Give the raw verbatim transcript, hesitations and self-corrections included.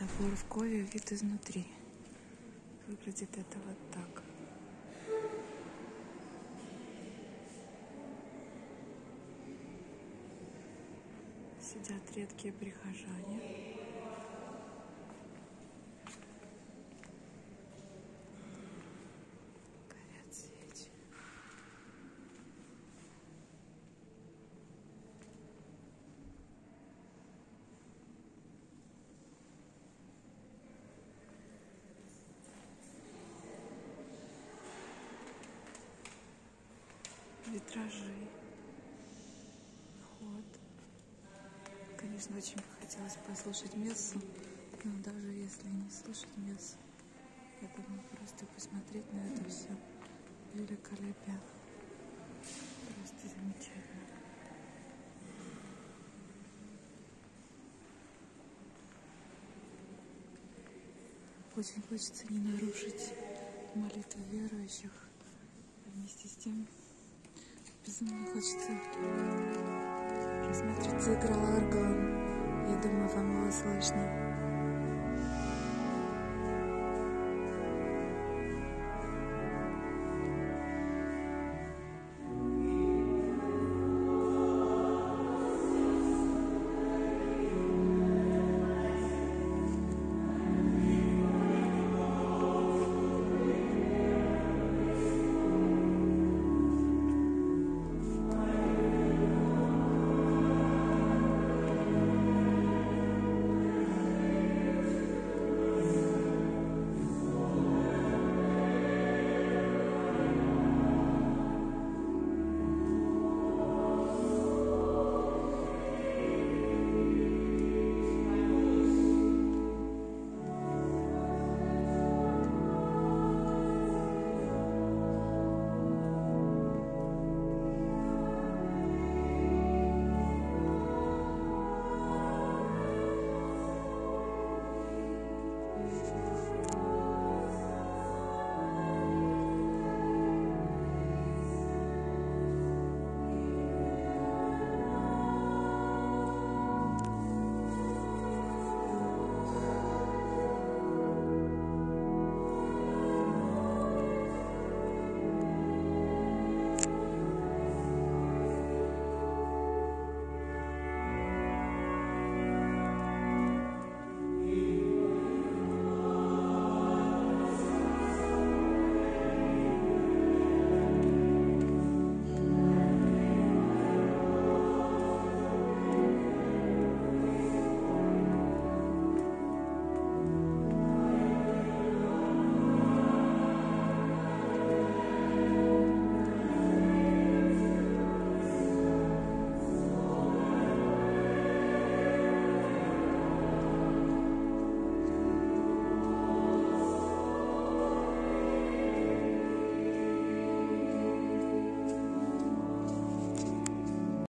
Собор в Cobh, вид изнутри. Выглядит это вот так. Сидят редкие прихожане. Горят свечи. Витражи. Вход. Конечно, очень бы хотелось послушать мессу, но даже если не слушать мессу, я думаю, просто посмотреть на это все великолепие. Просто замечательно. Очень хочется не нарушить молитву верующих. Вместе с тем безумно хочется посмотреть. Заиграл орган. Я думаю, вам его слышно.